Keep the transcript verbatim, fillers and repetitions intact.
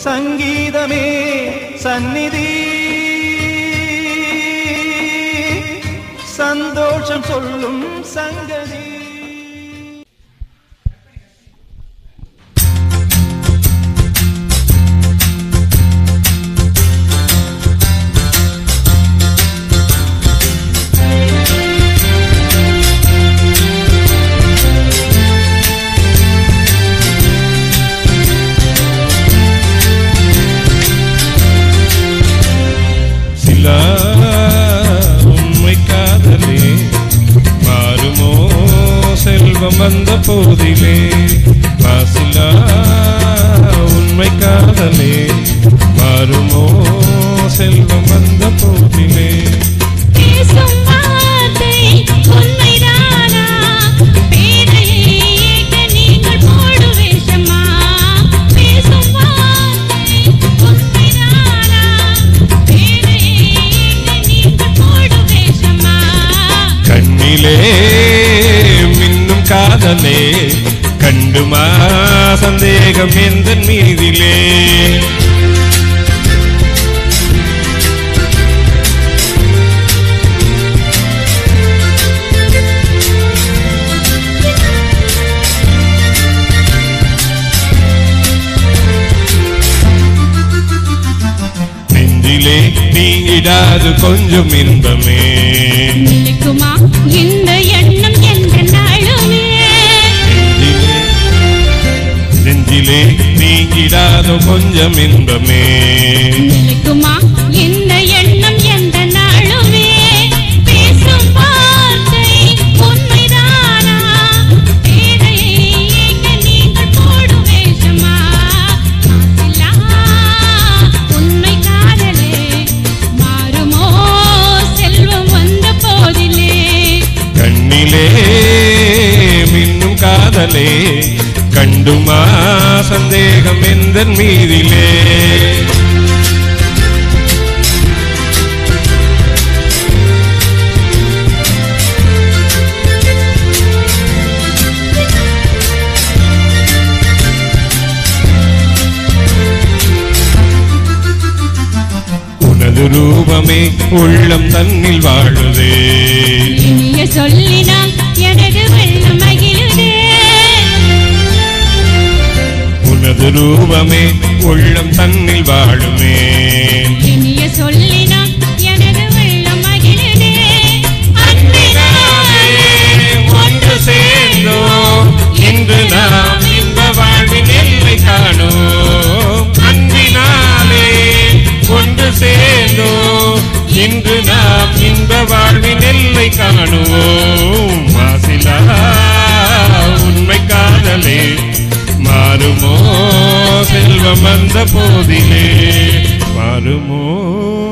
சங்கீதமே சந்நிதி சந்தோஷம் சொல்லும் சங்கதி. உண்மை காதலே மாறுமோ செல்வம் வந்த போதிலே, மாசிலா உண்மை காதலே மாறுமோ செல்வம் வந்த போதிலே. கண்ணிலே மின்னும் காதலே கண்டுமா சந்தேகம் எந்த மீதிலே. நெஞ்சிலே நீ இடாது கொஞ்சம் இன்பமே நிலைக்குமா இந்த எண்ணம் என்ற நாளுமே. நெஞ்சிலே நீங்கிடாத கொஞ்சம் இன்பமே நிலைக்குமா இந்த எண்ணம் என்ற நாளுமே. பேசும் வார்த்தை உண்மைதானா, பேரையை ஏங்க நீங்கள் போடும் வேஷமா. உண்மை காதலே மாறுமோ செல்வம் வந்த போதிலே. கண்ணிலே மின்னும் காதலே கண்டுமா சந்தேகம் எந்த மீதிலே. உனது ரூபமே உள்ளம் தன்னில் வாழுதே, இனிய சொல்லினால் எனது வெள்ளம் மகிழுதே. உனது ரூபமே உள்ளம் தன்னில் வாழுமே, இனிய சொல்லினால் எனது வெள்ளம் மகிழுதே. அன்பினாலே ஒன்று சேர்ந்தோம் இன்று நாம் இன்ப வாழ்வின் எல்லை காணோம். அன்பினாலே ஒன்று சேர்ந்தோம் இன்று நாம் இன்ப வாழ்வின் எல்லை காணுவோம். மாசிலா உண்மை காதலே மாறுமோ செல்வம் வந்த போதிலே, மாறுமோ